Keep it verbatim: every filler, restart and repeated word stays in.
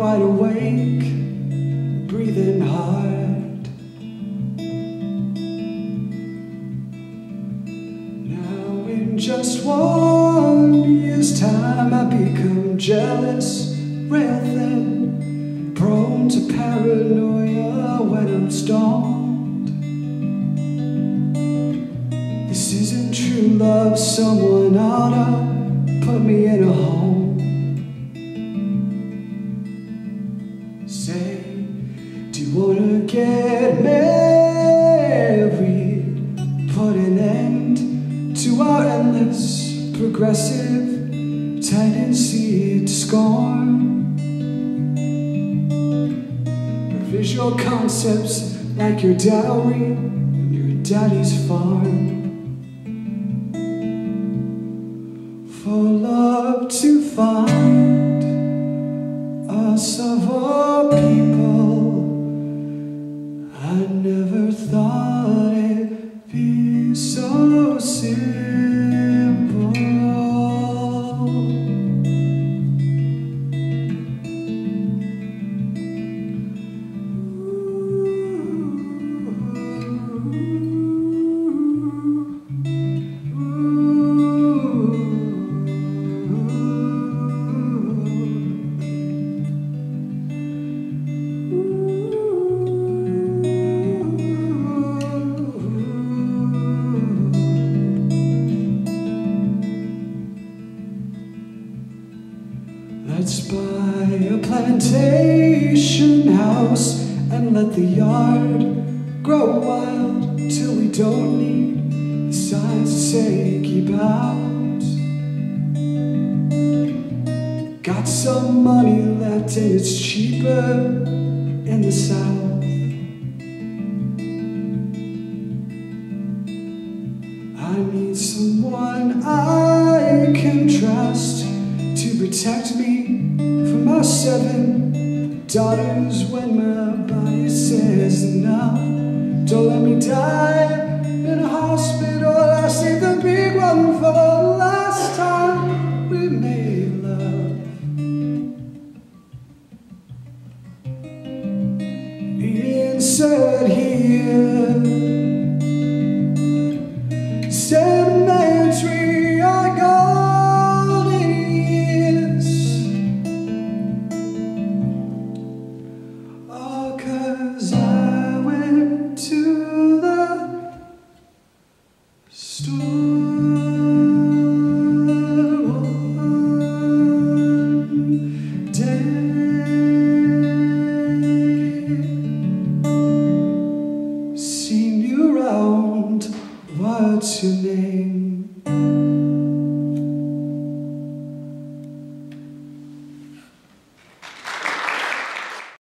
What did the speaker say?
wide awake, breathing hard. Now in just one year's time I become jealous, rail thin, prone to paranoia when I'm stoned. This isn't true love, someone oughta put me in a home. Say, do you wanna get married? Put an end to our endless progressive tendency to scorn visual concepts like your dowry and your daddy's farm. For love to find us of all people, I never thought it'd be so simple. Let's buy a plantation house and let the yard grow wild till we don't need the signs to say keep out. Got some money left and it's cheaper in the South. I need someone I can trust to protect me from my seven daughters when my body says enough. Don't let me die in a hospital. I saved the big one for the last time we made love. Ian said he